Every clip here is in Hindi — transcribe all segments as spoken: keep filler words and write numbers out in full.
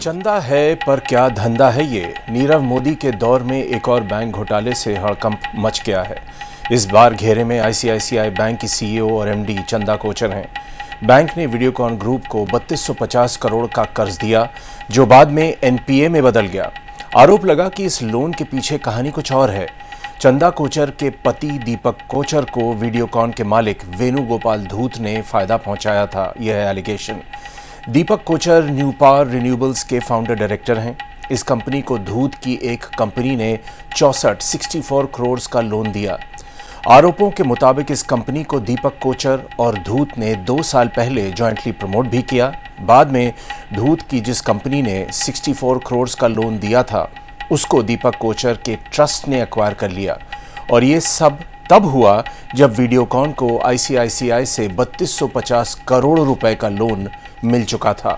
चंदा है पर क्या धंधा है ये। नीरव मोदी के दौर में एक और बैंक घोटाले से हड़कंप मच गया है। इस बार घेरे में आईसीआईसीआई बैंक की सीईओ और एमडी चंदा कोचर हैं। बैंक ने वीडियोकॉन ग्रुप को बत्तीस सौ पचास करोड़ का कर्ज दिया, जो बाद में एनपीए में बदल गया। आरोप लगा कि इस लोन के पीछे कहानी कुछ और है। चंदा कोचर के पति दीपक कोचर को वीडियोकॉन के मालिक वेणुगोपाल धूत ने फायदा पहुंचाया था, यह है allegation. Deepak Kochhar new power renewables के फाउंडर डायरेक्टर हैं। इस कंपनी को धूत की एक कंपनी ने चौसठ सिक्सटी फोर करोड़ का लोन दिया। आरोपों के मुताबिक इस कंपनी को दीपक कोचर और धूत ने दो साल पहले जॉइंटली प्रमोट भी किया। बाद में धूत की जिस कंपनी ने चौंसठ करोड़ का लोन दिया था, उसको दीपक कोचर के ट्रस्ट ने एक्वायर कर लिया। और ये सब तब हुआ जब वीडियोकॉन को आईसीआईसीआई से बत्तीस सौ पचास करोड़ रुपए का लोन मिल चुका था।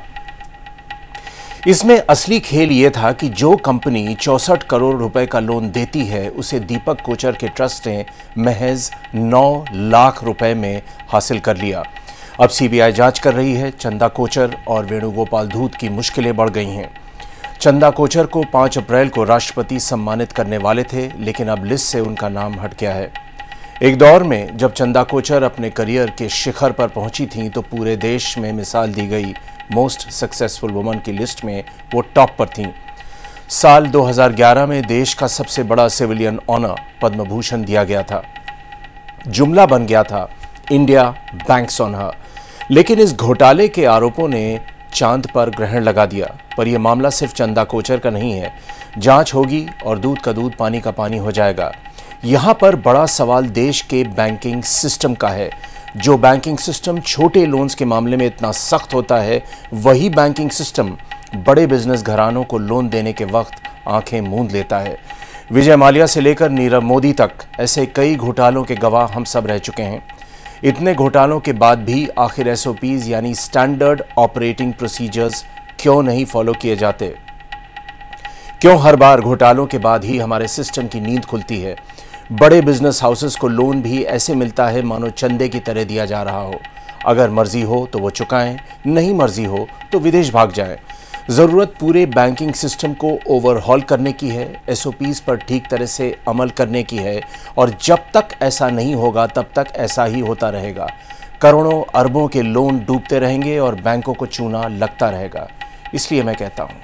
इसमें असली खेल यह था कि जो कंपनी चौसठ करोड़ रुपए का लोन देती है, उसे दीपक कोचर के ट्रस्ट ने महज नौ लाख रुपए में हासिल कर लिया। अब सीबीआई जांच कर रही है। चंदा कोचर और वेणुगोपाल धूत की मुश्किलें बढ़ गई हैं। चंदा कोचर को पाँच अप्रैल को राष्ट्रपति सम्मानित करने वाले थे, लेकिन अब लिस्ट से उनका नाम हट गया है। एक दौर में जब चंदा कोचर अपने करियर के शिखर पर पहुंची थीं, तो पूरे देश में मिसाल दी गई मोस्ट सक्सेसफुल वुमन की लिस्ट में वो टॉप पर थीं। साल दो हज़ार ग्यारह में देश का सबसे बड़ा सिविलियन ऑनर पद्म भूषण दिया गया था। जुमला बन गया था, इंडिया बैंक्स ऑन हर। लेकिन इस घोटाले के आरोपों ने चांद पर ग्रहण लगा दिया। पर यह मामला सिर्फ चंदा कोचर का नहीं है। जांच होगी और दूध का दूध पानी का पानी हो जाएगा। यहां पर बड़ा सवाल देश के बैंकिंग सिस्टम का है। जो बैंकिंग सिस्टम छोटे लोन्स के मामले में इतना सख्त होता है, वही बैंकिंग सिस्टम बड़े बिजनेस घरानों को लोन देने के वक्त आंखें मूंद लेता है। विजय माल्या से लेकर नीरव मोदी तक ऐसे कई घोटालों के गवाह हम सब रह चुके हैं। इतने घोटालों के बाद भी आखिर एसओपीज यानी स्टैंडर्ड ऑपरेटिंग प्रोसीजर्स क्यों नहीं फॉलो किए जाते? क्यों हर बार घोटालों के बाद ही हमारे सिस्टम की नींद खुलती है? बड़े बिजनेस हाउसेस को लोन भी ऐसे मिलता है मानो चंदे की तरह दिया जा रहा हो। अगर मर्जी हो तो वो चुकाएं, नहीं मर्जी हो तो विदेश भाग जाएं। ज़रूरत पूरे बैंकिंग सिस्टम को ओवरहॉल करने की है, एसओपीज पर ठीक तरह से अमल करने की है। और जब तक ऐसा नहीं होगा, तब तक ऐसा ही होता रहेगा। करोड़ों अरबों के लोन डूबते रहेंगे और बैंकों को चूना लगता रहेगा। इसलिए मैं कहता हूं,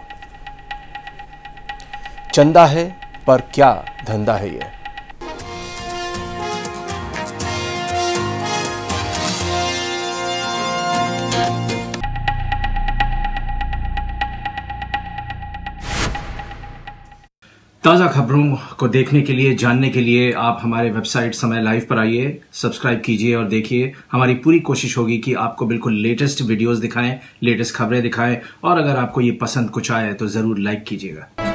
चंदा है पर क्या धंधा है ये। ताज़ा खबरों को देखने के लिए, जानने के लिए आप हमारे वेबसाइट समय लाइव पर आइए, सब्सक्राइब कीजिए और देखिए। हमारी पूरी कोशिश होगी कि आपको बिल्कुल लेटेस्ट वीडियोस दिखाएं, लेटेस्ट खबरें दिखाएं। और अगर आपको ये पसंद कुछ आए तो ज़रूर लाइक कीजिएगा।